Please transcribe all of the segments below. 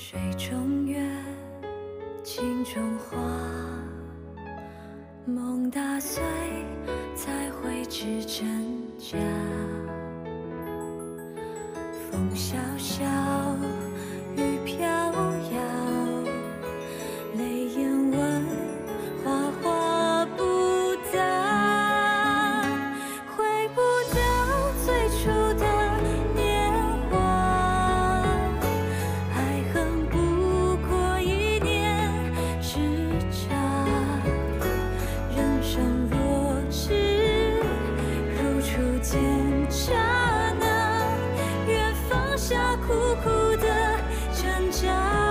水中月，镜中花，梦打碎，才会知真假。风萧萧，雨飘摇，泪眼问，花花不答，回不到最初的年华，爱恨不过一念之差，人生若只如初见刹那，愿放下苦苦的挣扎。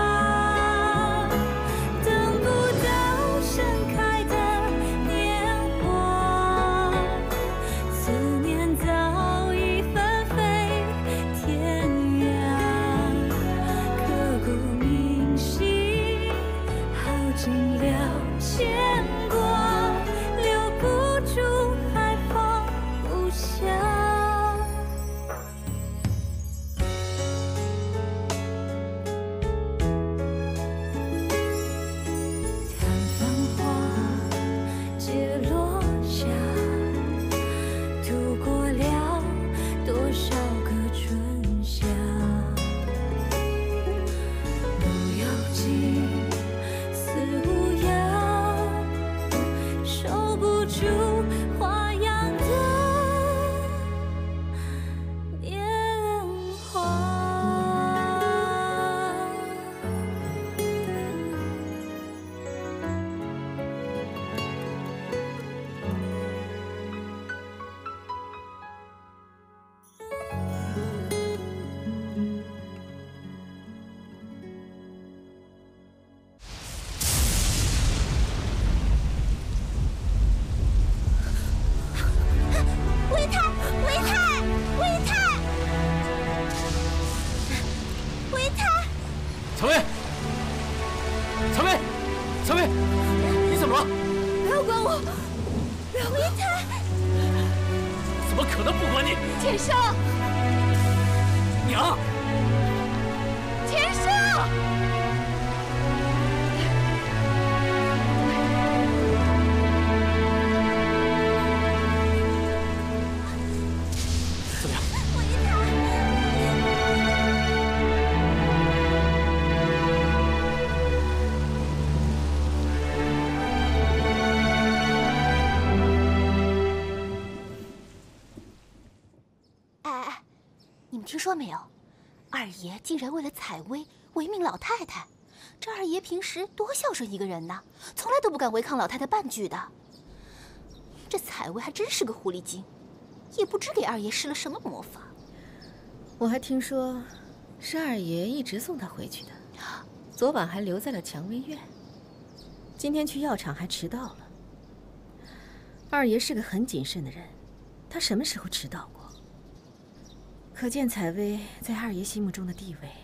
听说没有，二爷竟然为了采薇违命老太太。这二爷平时多孝顺一个人呢，从来都不敢违抗老太太半句的。这采薇还真是个狐狸精，也不知给二爷施了什么魔法。 我还听说，是二爷一直送她回去的，昨晚还留在了蔷薇院，今天去药厂还迟到了。二爷是个很谨慎的人，他什么时候迟到过？可见采薇在二爷心目中的地位。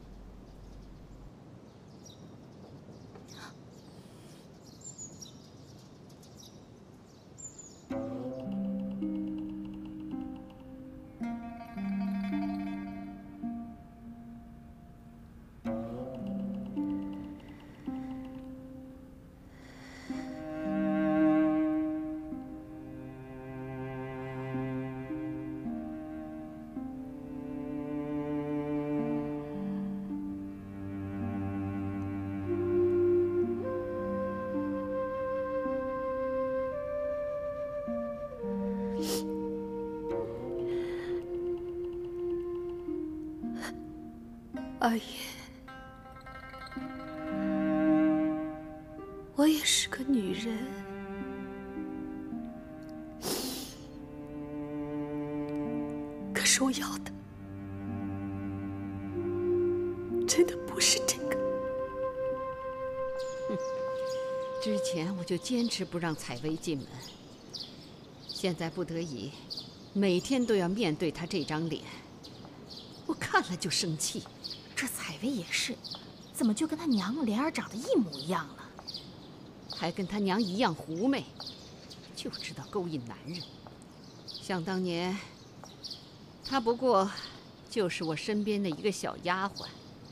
二爷，我也是个女人，可是我要的真的不是这个。 之前我就坚持不让采薇进门，现在不得已，每天都要面对她这张脸，我看了就生气。 这采薇也是，怎么就跟她娘脸儿长得一模一样了？ 还跟她娘一样狐媚，就知道勾引男人。想当年，她不过就是我身边的一个小丫鬟，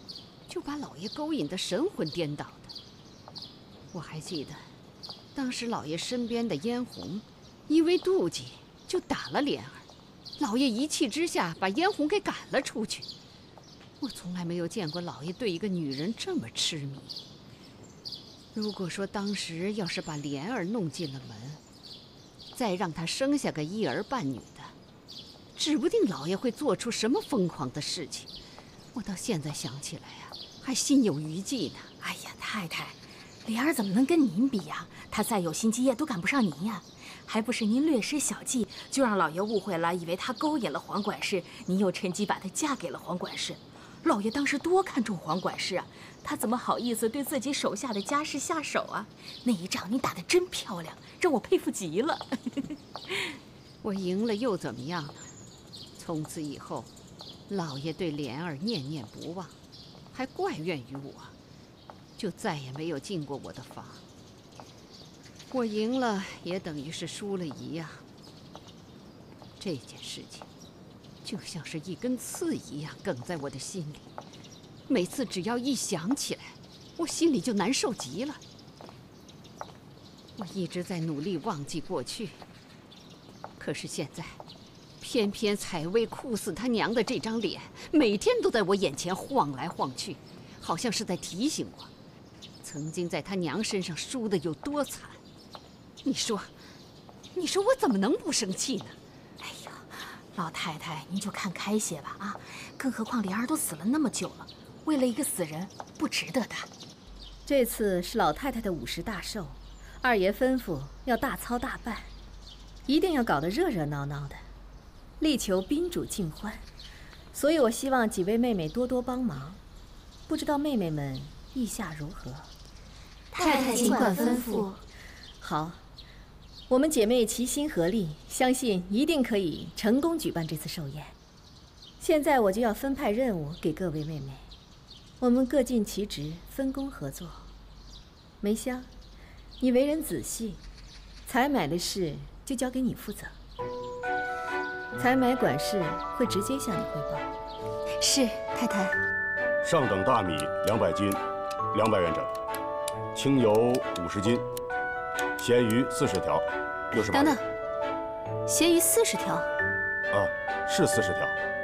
就把老爷勾引得神魂颠倒的。我还记得，当时老爷身边的嫣红，因为妒忌就打了莲儿，老爷一气之下把嫣红给赶了出去。我从来没有见过老爷对一个女人这么痴迷。如果说当时要是把莲儿弄进了门，再让她生下个一儿半女的，指不定老爷会做出什么疯狂的事情。我到现在想起来呀，还心有余悸呢。 哎呀，太太，莲儿怎么能跟您比呀？她再有心机也都赶不上您呀。还不是您略施小计，就让老爷误会了，以为她勾引了黄管事，您又趁机把她嫁给了黄管事。老爷当时多看重黄管事啊，他怎么好意思对自己手下的家事下手啊？那一仗你打得真漂亮，让我佩服极了。 我赢了又怎么样呢？从此以后，老爷对莲儿念念不忘，还怪怨于我，就再也没有进过我的房。我赢了也等于是输了一样。这件事情就像是一根刺一样梗在我的心里，每次只要一想起来，我心里就难受极了。我一直在努力忘记过去，可是现在，偏偏采薇酷似他娘的这张脸，每天都在我眼前晃来晃去，好像是在提醒我，曾经在他娘身上输的有多惨。你说我怎么能不生气呢？ 哎呀，老太太，您就看开些吧啊！更何况莲儿都死了那么久了，为了一个死人，不值得的。 这次是老太太的50大寿，二爷吩咐要大操大办，一定要搞得热热闹闹的，力求宾主尽欢。所以我希望几位妹妹多多帮忙，不知道妹妹们意下如何？ 太太尽管吩咐。 好，我们姐妹齐心合力，相信一定可以成功举办这次寿宴。现在我就要分派任务给各位妹妹，我们各尽其职，分工合作。梅香，你为人仔细，采买的事就交给你负责。采买管事会直接向你汇报。 是，太太。 上等大米200斤，200元整；清油50斤，咸鱼40条，68元。 等等，咸鱼40条。 啊，是40条。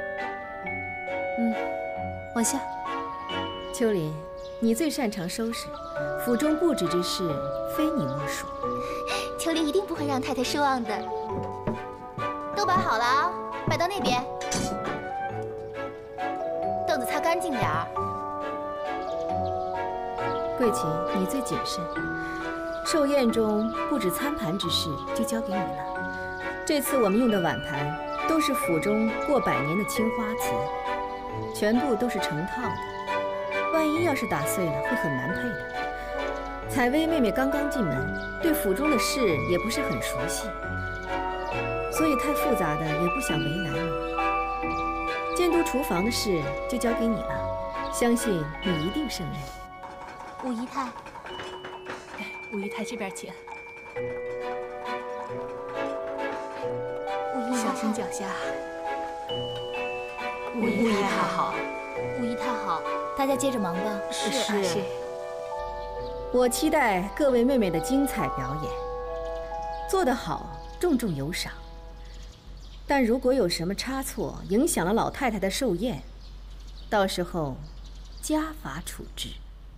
往下。 秋林，你最擅长收拾，府中布置之事非你莫属。 秋林一定不会让太太失望的。都摆好了啊，摆到那边。凳子擦干净点儿。 桂琴，你最谨慎，寿宴中布置餐盘之事就交给你了。这次我们用的碗盘都是府中过100年的青花瓷，全部都是成套的，万一要是打碎了，会很难配的。采薇妹妹刚刚进门，对府中的事也不是很熟悉，所以太复杂的也不想为难你。监督厨房的事就交给你了，相信你一定胜任。 五姨太， 五姨太这边请， 五姨小心脚下。 五姨太好，五姨太好，大家接着忙吧。 是。 我期待各位妹妹的精彩表演，做得好，重重有赏。但如果有什么差错，影响了老太太的寿宴，到时候家法处置。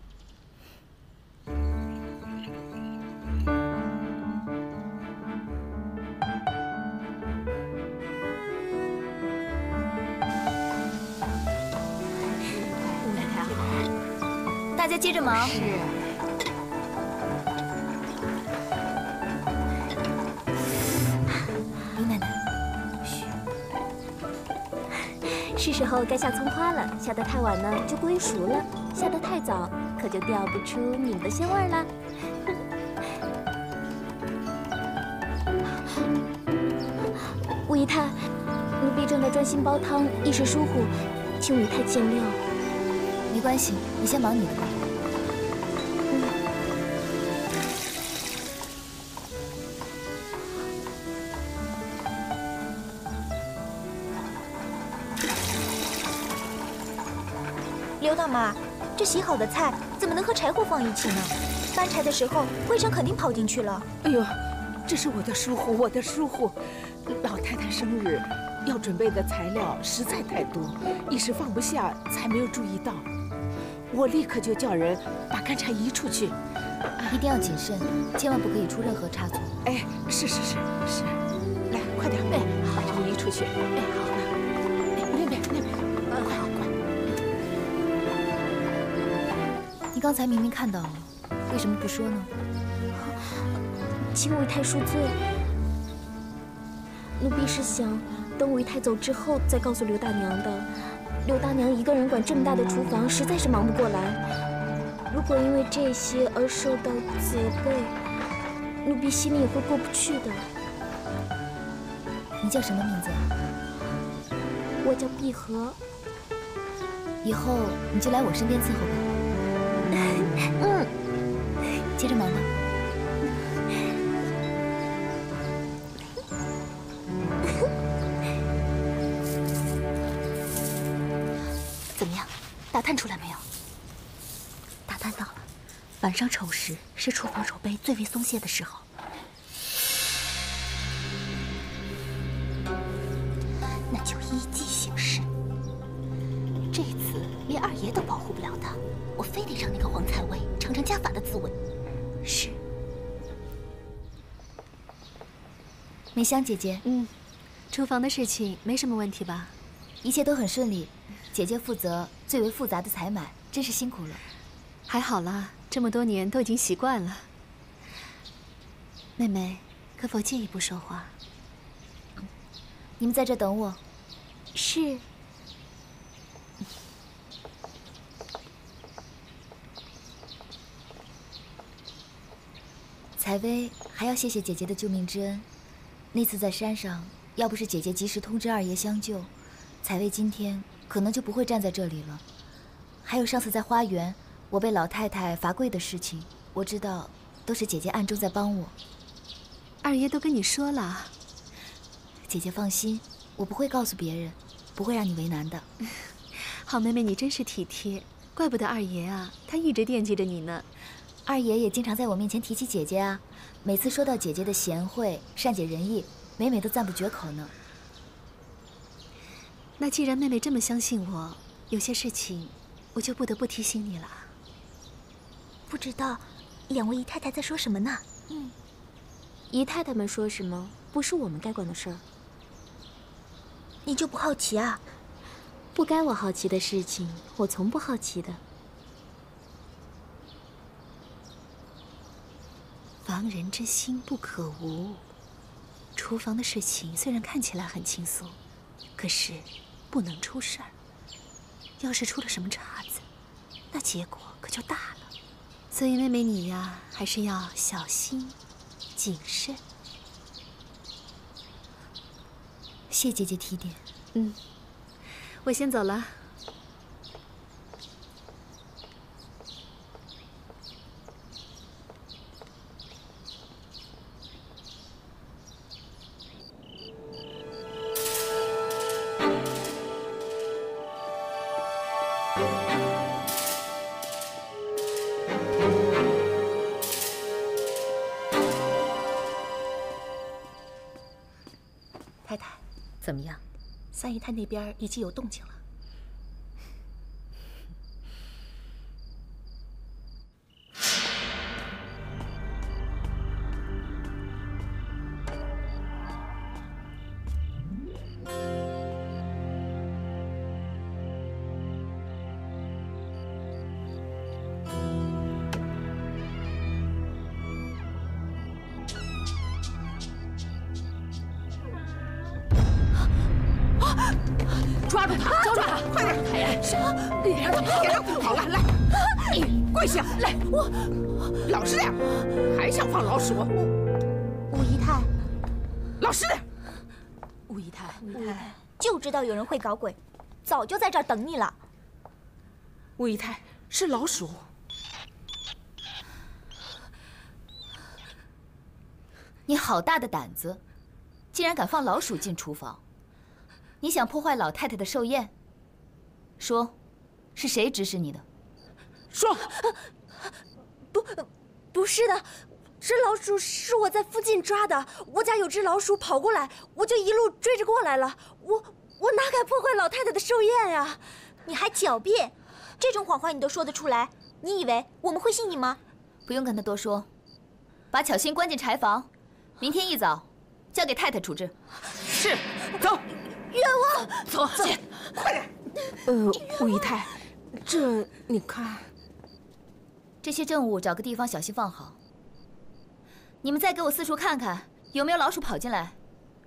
五姨太好，大家接着忙。 是。 刘奶奶， 是时候该下葱花了，下得太晚呢就归熟了，下得太早可就调不出你们的鲜味了。五姨太，奴婢正在专心煲汤，一时疏忽，请五姨太见谅。 没关系，你先忙你的吧。 刘大妈， 这洗好的菜怎么能和柴火放一起呢？搬柴的时候，灰尘肯定跑进去了。 哎呦，这是我的疏忽，我的疏忽。老太太生日要准备的材料实在太多，一时放不下，才没有注意到。我立刻就叫人把干柴移出去。 一定要谨慎，千万不可以出任何差错。 哎，是，来，快点，哎，把这个移出去。哎，好，那边，快。 你刚才明明看到了，为什么不说呢？ 请武姨太恕罪。奴婢是想等武姨太走之后再告诉刘大娘的。刘大娘一个人管这么大的厨房，实在是忙不过来。如果因为这些而受到责备，奴婢心里也会过不去的。 你叫什么名字啊？ 我叫碧荷。 以后你就来我身边伺候吧。接着忙吧。怎么样，打探出来没有？ 打探到了，晚上丑时是厨房手背最为松懈的时候。 那就依计行事。这次连二爷都保护不了他，我非得让那个黄采薇尝尝家法的滋味。是。美香姐姐， 厨房的事情没什么问题吧？ 一切都很顺利。姐姐负责最为复杂的采买，真是辛苦了。 还好啦，这么多年都已经习惯了。妹妹，可否借一步说话？ 你们在这等我。 是。 采薇还要谢谢姐姐的救命之恩。那次在山上，要不是姐姐及时通知二爷相救，采薇今天可能就不会站在这里了。还有上次在花园，我被老太太罚跪的事情，我知道都是姐姐暗中在帮我。 二爷都跟你说了。 姐姐放心，我不会告诉别人，不会让你为难的。 好妹妹，你真是体贴，怪不得二爷啊，他一直惦记着你呢。 二爷也经常在我面前提起姐姐啊，每次说到姐姐的贤惠、善解人意，每每都赞不绝口呢。 那既然妹妹这么相信我，有些事情我就不得不提醒你了。 不知道两位姨太太在说什么呢？ 姨太太们说什么，不是我们该管的事儿。 你就不好奇啊？ 不该我好奇的事情，我从不好奇的。 防人之心不可无。厨房的事情虽然看起来很轻松，可是不能出事儿。要是出了什么岔子，那结果可就大了。所以妹妹你呀，还是要小心谨慎。 谢姐姐提点。 我先走了。 太太， 怎么样？ 三姨太那边已经有动静了。 抓住他！抓住他！快点！什么？别让他跑了！来，你跪下！来，老实点！还想放老鼠？ 武姨太， 老实点！ 武姨太， 就知道有人会搞鬼，早就在这儿等你了。 武姨太，是老鼠。 你好大的胆子，竟然敢放老鼠进厨房！你想破坏老太太的寿宴？说，是谁指使你的？ 说。 不是的，这老鼠是我在附近抓的。我家有只老鼠跑过来，我就一路追着过来了。我哪敢破坏老太太的寿宴呀！ 你还狡辩，这种谎话你都说得出来？你以为我们会信你吗？不用跟他多说，把巧心关进柴房，明天一早交给太太处置。 是，走。 冤枉！ 走，快点。吴姨太，这你看。 这些证物找个地方小心放好。你们再给我四处看看，有没有老鼠跑进来。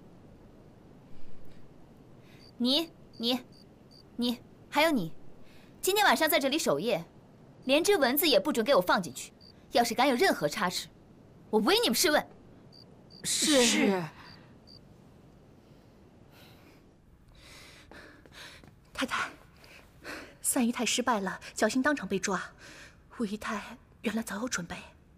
你，还有你，今天晚上在这里守夜，连只蚊子也不准给我放进去。要是敢有任何差池，我唯你们是问。 是。 太太，三姨太失败了，侥幸当场被抓。 吴姨太原来早有准备。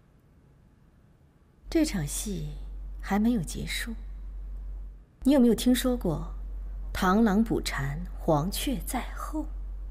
这场戏还没有结束。你有没有听说过“螳螂捕蝉，黄雀在后”？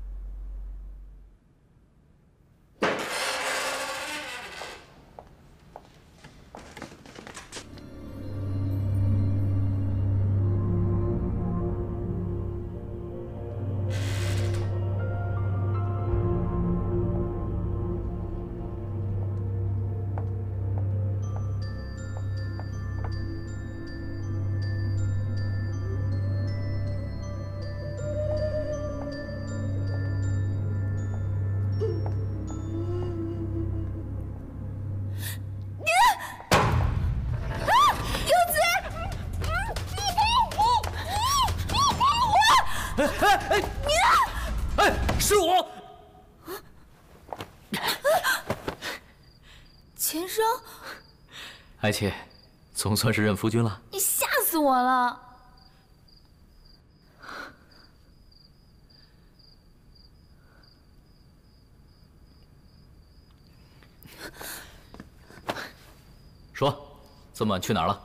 是我。 钱生， 爱妾，总算是认夫君了。 你吓死我了！ 说，这么晚去哪儿了？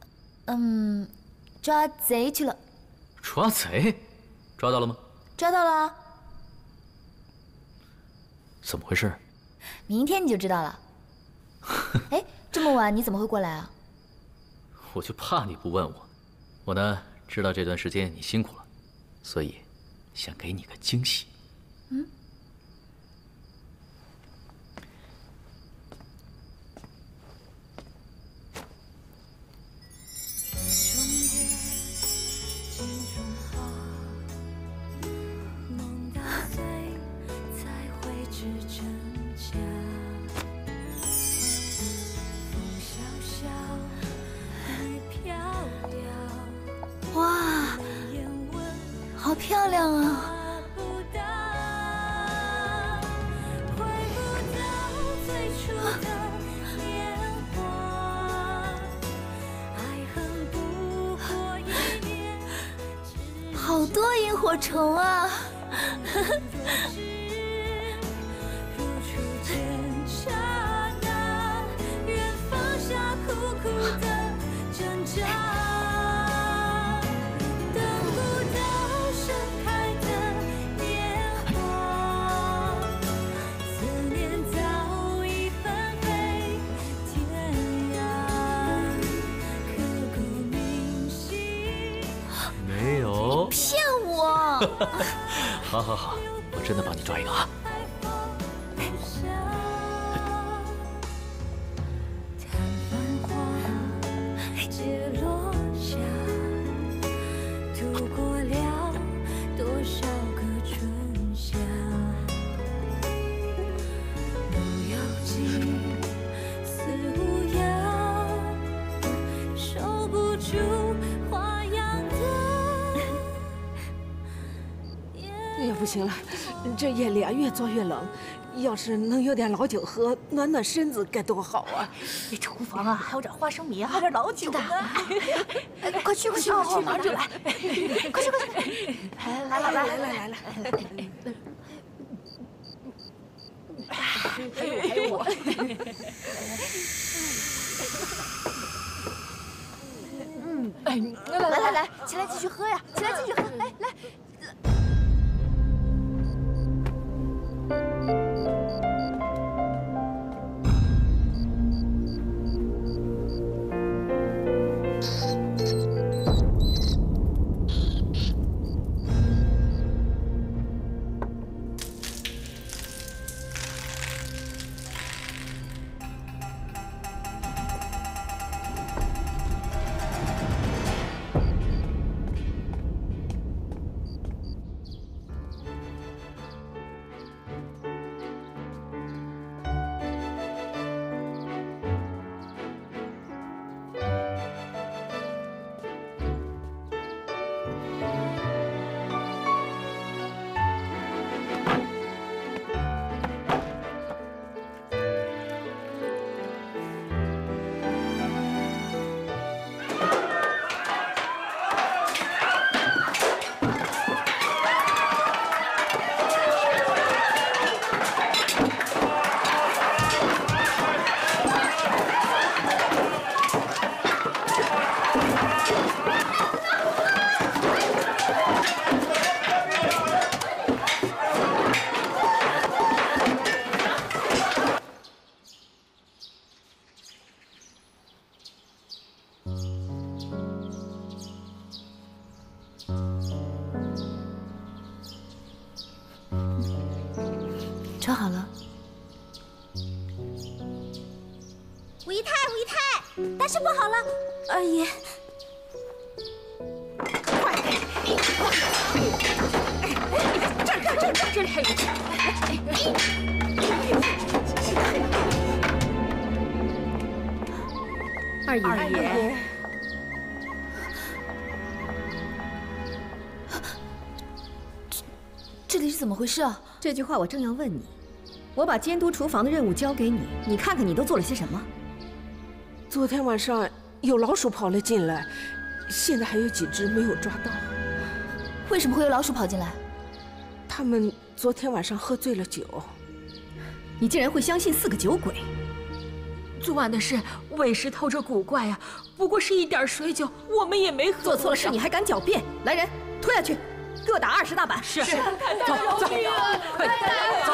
抓贼去了。 抓贼？抓到了吗？ 抓到了。 怎么回事？ 明天你就知道了。哎，这么晚你怎么会过来啊？ 我就怕你不问我。我呢，知道这段时间你辛苦了，所以想给你个惊喜。 哇，好漂亮啊！好多萤火虫啊！ 没有。 骗我！ 好好好，我真的帮你抓一个啊。 也不行了，这夜里啊越坐越冷，要是能有点老酒喝，暖暖身子该多好啊！ 那厨房啊还有点花生米，还有点老酒呢。快去快去快去，马上就来！快去快去！来！还有我。来，起来继续喝呀！起来继续喝，来。 调好了。 武姨太，武姨太，大事不好了！二爷， 快点！这里还有个。 二爷， 这里是怎么回事啊？ 这句话我正要问你。我把监督厨房的任务交给你，你看看你都做了些什么？ 昨天晚上有老鼠跑了进来，现在还有几只没有抓到。 为什么会有老鼠跑进来？ 他们昨天晚上喝醉了酒。 你竟然会相信4个酒鬼？ 昨晚的事委实透着古怪啊，不过是一点水酒，我们也没喝。 做错了事你还敢狡辩？来人，推下去，各打20大板。 是。 走走，快点，走。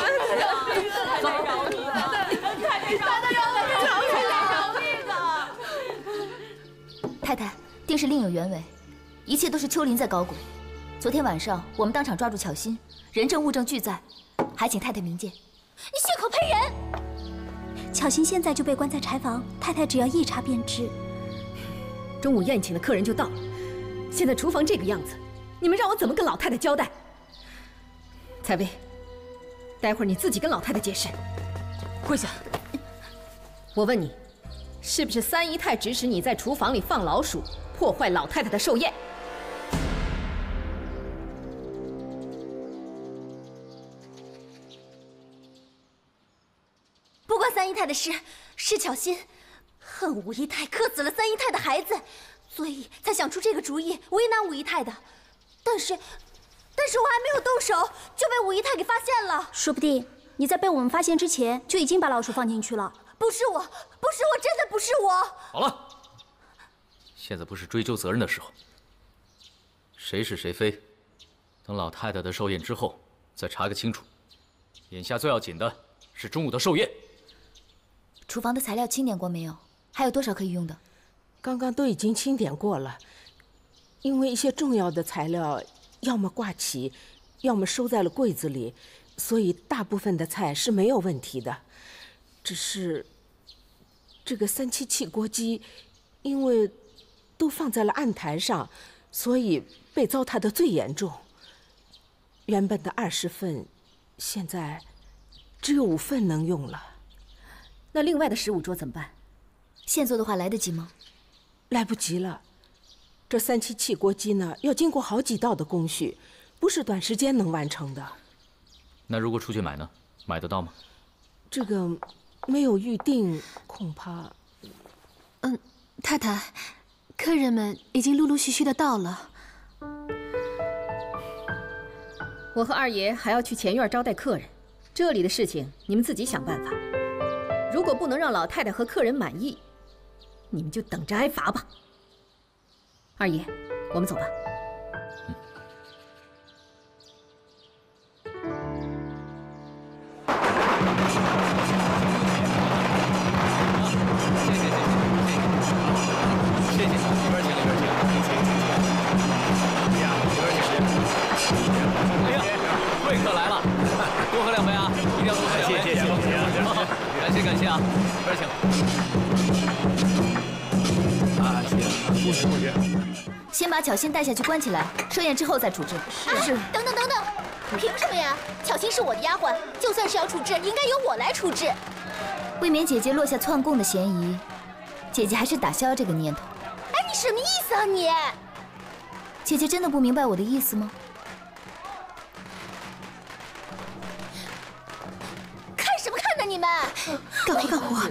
太太，定是另有原委，一切都是秋林在搞鬼。昨天晚上我们当场抓住巧心，人证物证俱在，还请太太明鉴。你血口喷人！ 巧心现在就被关在柴房，太太只要一查便知。 中午宴请的客人就到了，现在厨房这个样子，你们让我怎么跟老太太交代？采薇，待会儿你自己跟老太太解释。 跪下！ 我问你，是不是三姨太指使你在厨房里放老鼠，破坏老太太的寿宴？ 不关三姨太的事，是巧心恨武姨太克死了三姨太的孩子，所以才想出这个主意为难武姨太的。但是我还没有动手，就被武姨太给发现了。 说不定你在被我们发现之前就已经把老鼠放进去了。 不是我，真的不是我。 好了，现在不是追究责任的时候，谁是谁非，等老太太的寿宴之后再查个清楚。眼下最要紧的是中午的寿宴。 厨房的材料清点过没有？还有多少可以用的？ 刚刚都已经清点过了，因为一些重要的材料要么挂起，要么收在了柜子里，所以大部分的菜是没有问题的。只是这个377锅鸡，因为都放在了案台上，所以被糟蹋的最严重。原本的20份，现在只有5份能用了。 那另外的15桌怎么办？ 现做的话来得及吗？ 来不及了。这377锅鸡呢，要经过好几道的工序，不是短时间能完成的。 那如果出去买呢？买得到吗？ 这个没有预定，恐怕…… 太太，客人们已经陆陆续续的到了。 我和二爷还要去前院招待客人，这里的事情你们自己想办法。如果不能让老太太和客人满意，你们就等着挨罚吧。二爷，我们走吧。 谢谢，里边请，里边请。哎呀，里边请。哎呀，贵客来了，多喝2杯啊！一定要多喝2杯。谢谢，感谢啊！里边请。啊，行，不行。 先把巧心带下去关起来，寿宴之后再处置。是。等等，凭什么呀？巧心是我的丫鬟，就算是要处置，应该由我来处置。为免姐姐落下篡供的嫌疑，姐姐还是打消了这个念头。哎，你什么意思啊你？姐姐真的不明白我的意思吗？看什么看呢你们？ 干活！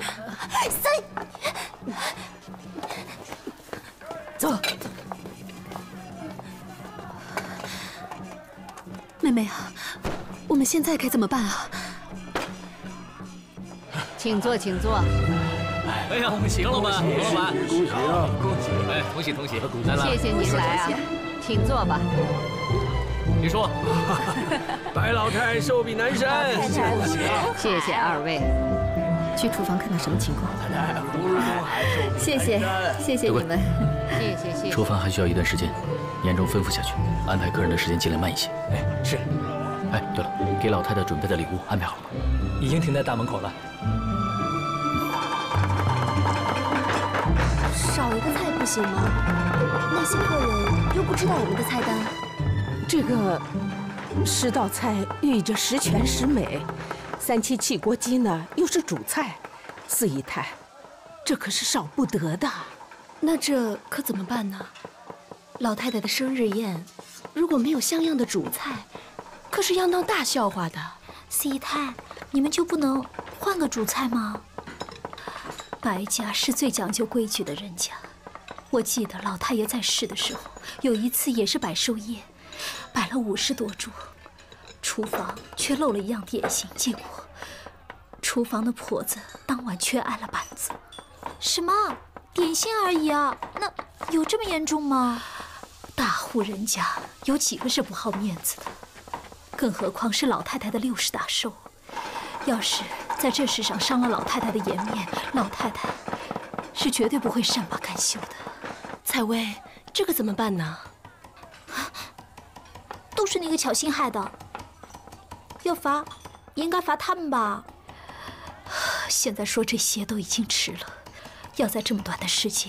走。 妹妹啊，我们现在该怎么办啊？ 请坐，请坐。 哎呀，行了吧，王老板， 恭喜啊！ 恭喜！哎，同喜同喜！来来， 谢谢您来啊，请坐吧。 你说， 白老太寿比南山， 谢谢二位。 去厨房看看什么情况。 谢谢你们。 谢谢。 厨房还需要一段时间，严重吩咐下去，安排客人的时间尽量慢一些。 哎，是。 哎，对了，给老太太准备的礼物安排好了吗？ 已经停在大门口了。 少一个菜不行吗？那些客人又不知道我们的菜单。 这个10道菜寓意着十全十美，3七汽锅鸡呢又是主菜，四姨太，这可是少不得的。 那这可怎么办呢？老太太的生日宴，如果没有像样的主菜，可是要闹大笑话的。 四姨太，你们就不能换个主菜吗？白家是最讲究规矩的人家，我记得老太爷在世的时候，有一次也是摆寿宴，摆了50多桌，厨房却漏了一样点心，结果厨房的婆子当晚却挨了板子。什么？点心而已啊？那有这么严重吗？大户人家有几个是不好面子的？更何况是老太太的60大寿，要是在这世上伤了老太太的颜面，老太太是绝对不会善罢甘休的。 采薇，这个怎么办呢？ 都是那个巧心害的，要罚，应该罚他们吧。现在说这些都已经迟了，要在这么短的时间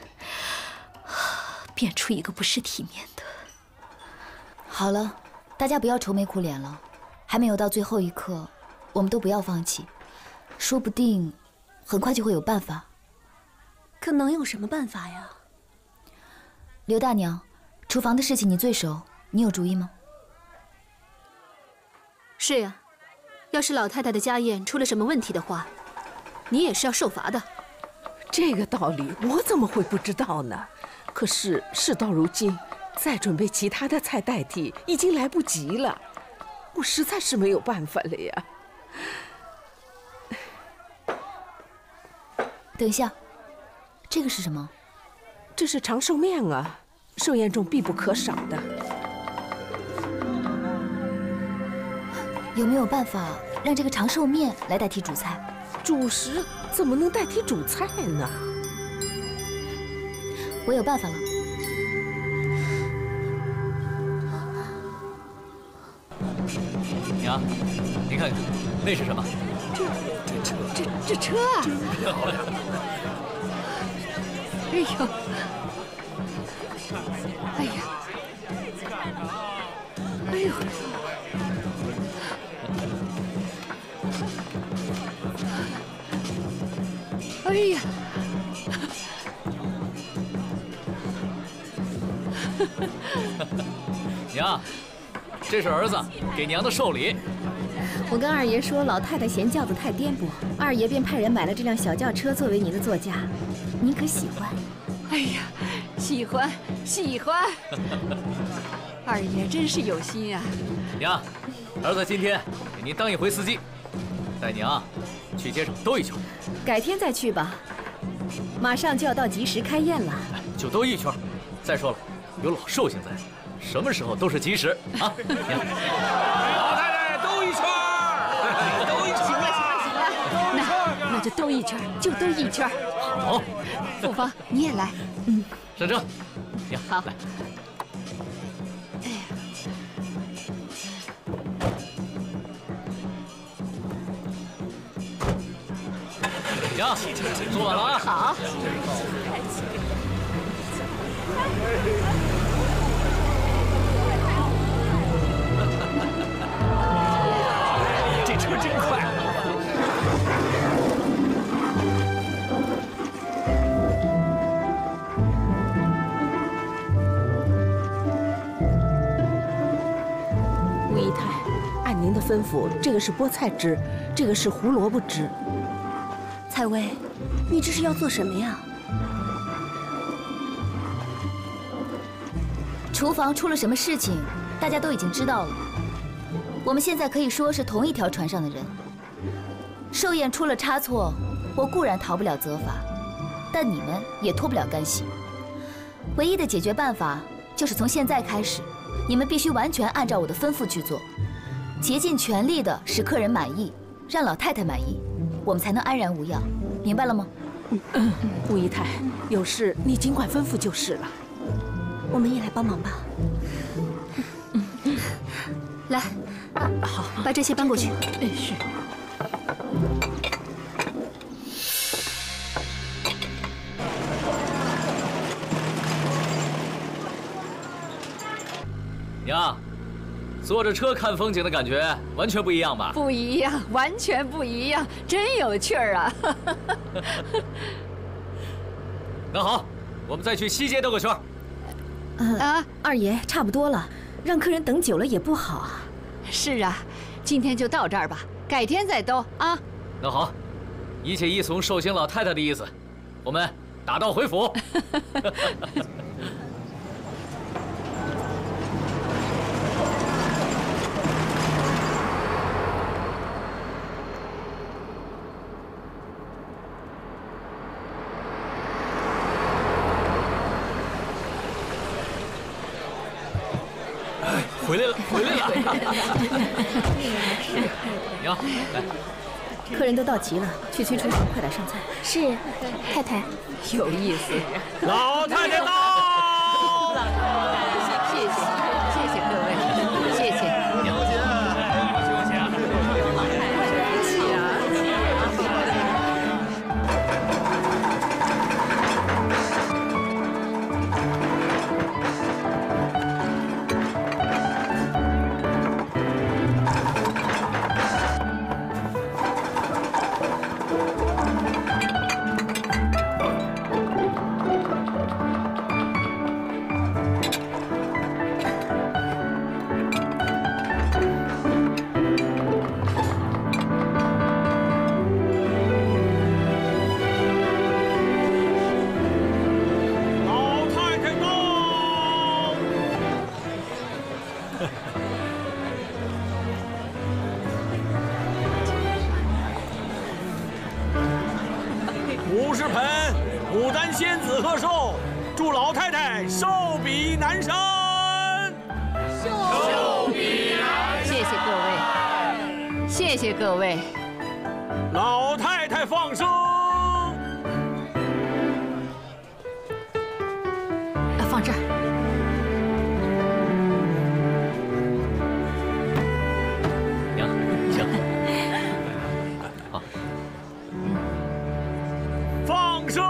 变出一个不失体面的。 好了，大家不要愁眉苦脸了，还没有到最后一刻，我们都不要放弃，说不定很快就会有办法。 可能有什么办法呀？ 刘大娘，厨房的事情你最熟，你有主意吗？ 是呀，要是老太太的家宴出了什么问题的话，你也是要受罚的。 这个道理我怎么会不知道呢？可是事到如今，再准备其他的菜代替已经来不及了，我实在是没有办法了呀。 等一下，这个是什么？ 这是长寿面啊，寿宴中必不可少的。 有没有办法让这个长寿面来代替主菜？ 主食怎么能代替主菜呢？ 我有办法了。 娘，您看看，那是什么？ 这车啊！ 漂亮！ 哎呦！哎呀！哎呦！哎呀！ 娘，这是儿子给娘的寿礼。 我跟二爷说，老太太嫌轿子太颠簸，二爷便派人买了这辆小轿车作为您的座驾。您可喜欢？ 哎呀，喜欢喜欢！二爷真是有心啊！ 娘，儿子今天给您当一回司机，带娘去街上兜一圈。 改天再去吧，马上就要到吉时开宴了。 就兜一圈。再说了，有老寿星在，什么时候都是吉时啊！娘， 老太太兜一圈，兜一圈。 行了行了行了，那就兜一圈，就兜一圈。 好， 凤芳你也来。 上车。娘， 好。 来。 哎呀， 娘，坐稳了啊！ 好。 这车真快！ 吴姨太，按您的吩咐，这个是菠菜汁，这个是胡萝卜汁。 采薇，你这是要做什么呀？ 厨房出了什么事情，大家都已经知道了。我们现在可以说是同一条船上的人。寿宴出了差错，我固然逃不了责罚，但你们也脱不了干系。唯一的解决办法就是从现在开始，你们必须完全按照我的吩咐去做，竭尽全力的使客人满意，让老太太满意，我们才能安然无恙。明白了吗？ 吴姨太，有事你尽管吩咐就是了。 我们也来帮忙吧。 来，好，把这些搬过去。 是。 娘，坐着车看风景的感觉完全不一样吧？ 不一样，完全不一样，真有趣儿啊！ 那好，我们再去西街兜个圈。 二爷，差不多了，让客人等久了也不好啊。 是啊，今天就到这儿吧，改天再兜啊。 那好，一切依从寿星老太太的意思，我们打道回府。回来了，回来了！娘，来， 客人都到齐了，去催厨房，快点上菜。 是，太太。 有意思。 老太太到！ 谢谢，谢谢各位，谢谢。 娘，休息，休息啊！ 50盆牡丹仙子贺寿，祝老太太寿比南山。寿比南山。 谢谢各位，谢谢各位。 老太太放生。 放这儿。 娘，行。好。 放生。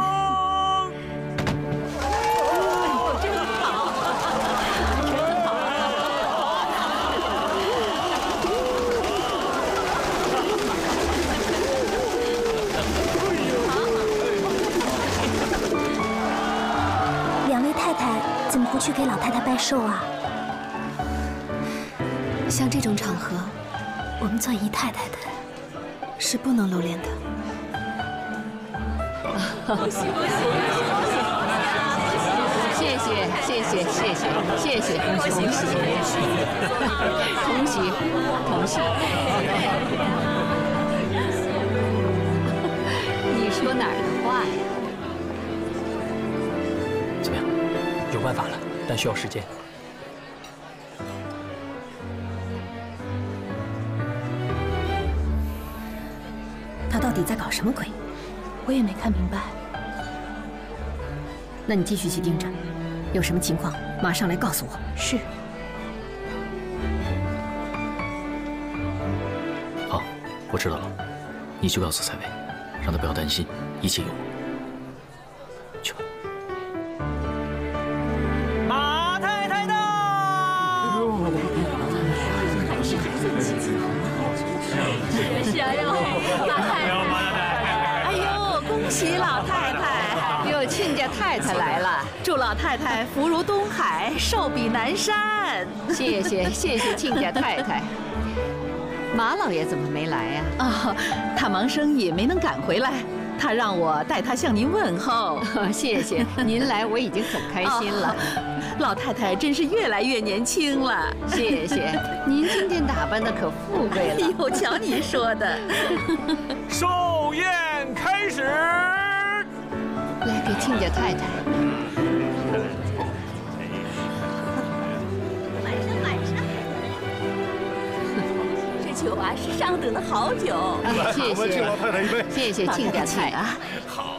两位太太怎么不去给老太太拜寿啊？ 像这种场合，我们做姨太太的是不能露脸的。 谢谢，谢谢，谢谢，谢谢，恭喜，恭喜，恭喜，恭喜！你说哪儿的话呀？ 怎么样？有办法了，但需要时间。 他到底在搞什么鬼？ 我也没看明白。 那你继续去盯着，有什么情况马上来告诉我。 是。 好，我知道了。你去告诉蔡薇，让他不要担心，一切有我。去吧。 马太太到！ 是啊，马太太。哎呦，恭喜老太太！ 哟，亲家太太来了， 祝老太太福如东海，寿比南山。 谢谢，谢谢亲家太太。马老爷怎么没来呀？ 哦，他忙生意没能赶回来，他让我代他向您问候。 谢谢，您来我已经很开心了。 老太太真是越来越年轻了。 谢谢，您今天打扮的可富贵了。 哟，瞧你说的。 寿宴开始。 来给亲家太太。 晚上。这酒啊是上等的好酒。 谢谢， 敬老太太一杯。 谢谢亲家太太。 好。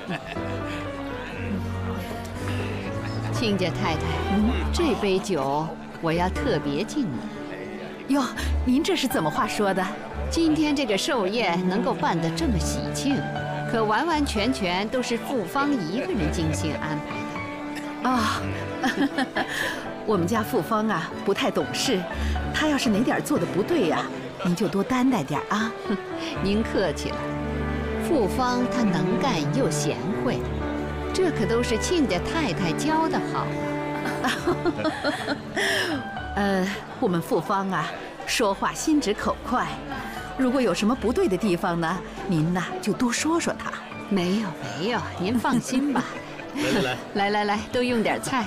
亲家太太，这杯酒我要特别敬你。 哟，您这是怎么话说的？ 今天这个寿宴能够办得这么喜庆，可完完全全都是傅芳一个人精心安排的。 啊， 我们家富芳啊不太懂事，她要是哪点做的不对呀，您就多担待点啊。 您客气了，富芳她能干又贤惠，这可都是亲家太太教的好啊。我们富芳啊，说话心直口快，如果有什么不对的地方呢，您呐就多说说她。 没有，您放心吧。来，都用点菜。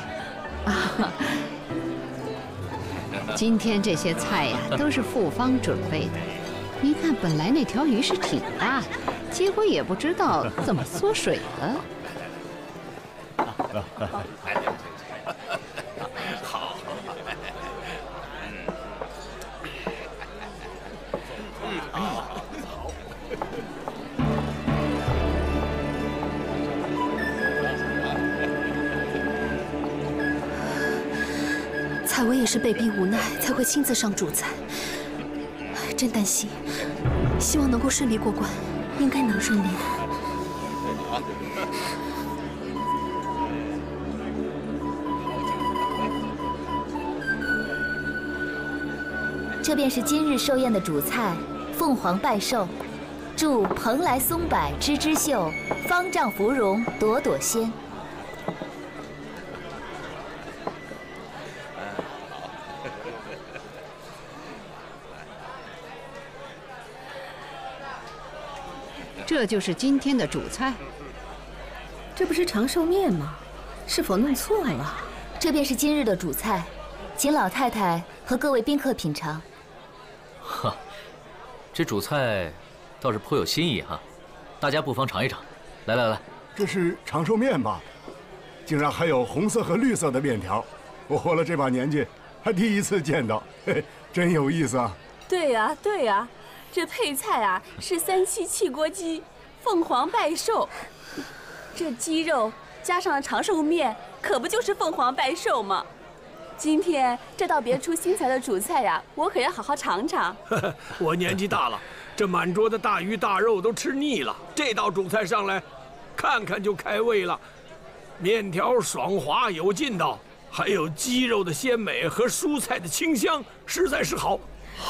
今天这些菜呀，都是富芳准备的。您看，本来那条鱼是挺大的，结果也不知道怎么缩水了。 好。 采薇也是被逼无奈才会亲自上主菜，真担心，希望能够顺利过关，应该能顺利的。 这便是今日寿宴的主菜——凤凰拜寿。祝蓬莱松柏枝枝秀，方丈芙蓉朵朵鲜。 这就是今天的主菜。 这不是长寿面吗？是否弄错了？ 这便是今日的主菜，请老太太和各位宾客品尝。 哈，这主菜倒是颇有新意哈，大家不妨尝一尝。来， 这是长寿面吧？竟然还有红色和绿色的面条，我活了这把年纪还第一次见到，嘿，真有意思啊！ 对呀，这配菜啊是3七汽锅鸡、凤凰拜寿，这鸡肉加上长寿面，可不就是凤凰拜寿吗？今天这道别出心裁的主菜呀，我可要好好尝尝。 我年纪大了，这满桌的大鱼大肉都吃腻了，这道主菜上来，看看就开胃了。面条爽滑有劲道，还有鸡肉的鲜美和蔬菜的清香，实在是好。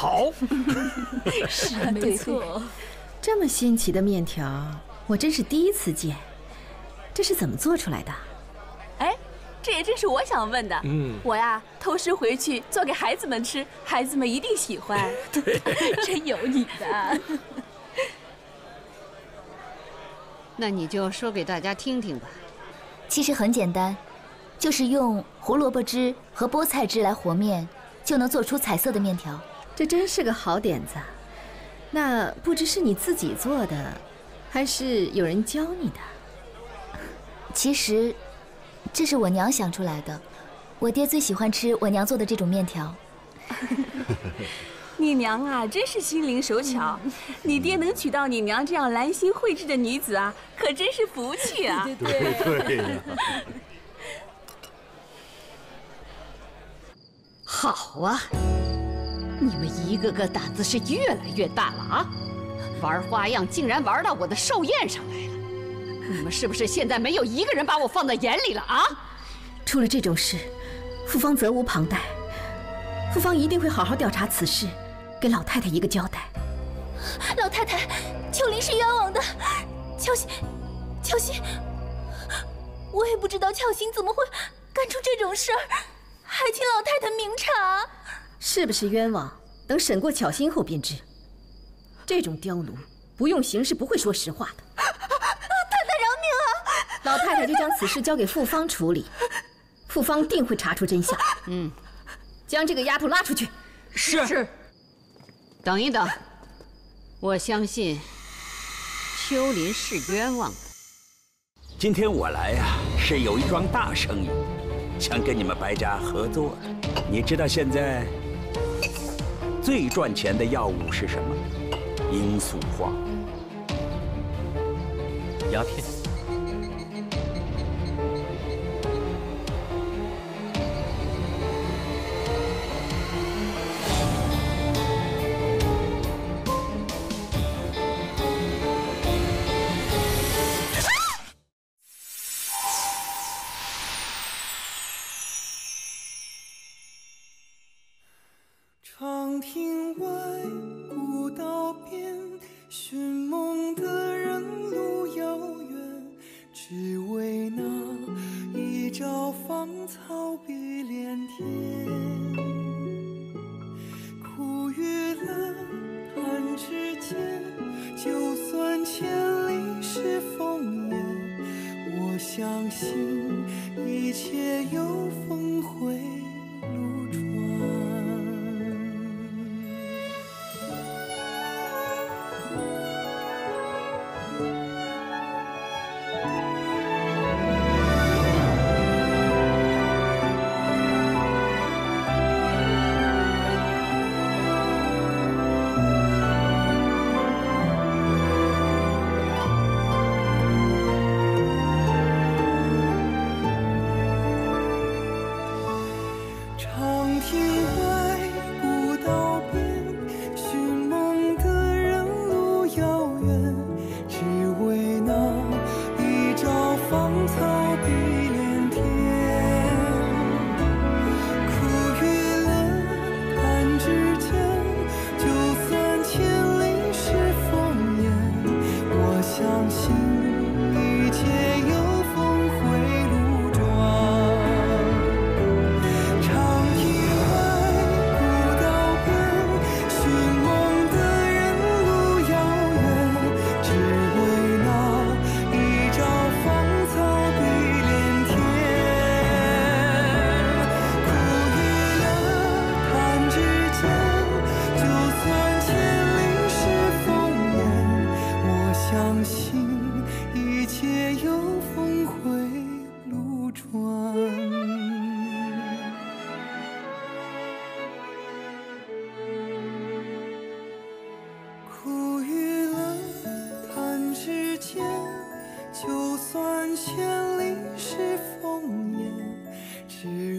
是啊，没错。这么新奇的面条，我真是第一次见。这是怎么做出来的？ 哎，这也正是我想问的。我呀偷师回去做给孩子们吃，孩子们一定喜欢。 对， 真有你的。 那你就说给大家听听吧。 其实很简单，就是用胡萝卜汁和菠菜汁来和面，就能做出彩色的面条。 这真是个好点子。那不知是你自己做的，还是有人教你的？ 其实，这是我娘想出来的。我爹最喜欢吃我娘做的这种面条。 你娘啊，真是心灵手巧。你爹能娶到你娘这样兰心蕙质的女子啊，可真是福气啊！ 对。 好啊，你们一个个胆子是越来越大了啊！玩花样竟然玩到我的寿宴上来了，你们是不是现在没有一个人把我放在眼里了啊？ 出了这种事，富芳责无旁贷。富芳一定会好好调查此事，给老太太一个交代。 老太太，秋玲是冤枉的，乔欣，我也不知道乔欣怎么会干出这种事儿，还请老太太明察。 是不是冤枉？等审过巧心后便知。这种刁奴不用刑是不会说实话的。 太太饶命啊！ 老太太就将此事交给富芳处理，富芳定会查出真相。将这个丫头拉出去。 是。等一等，我相信秋林是冤枉的。 今天我来呀，是有一桩大生意，想跟你们白家合作。你知道现在最赚钱的药物是什么？罂粟花。 鸦片。 朝芳草碧连天，苦与乐弹指间，就算千里是烽烟，我相信一切有峰回路转。长亭外，古道边，寻梦的人路遥远，只为那一朝芳草碧连天。苦与乐弹指间，就算千里是烽烟，我相信一切有峰回路转。相信一切有峰回路转。苦与乐弹指间，就算千里是烽烟，只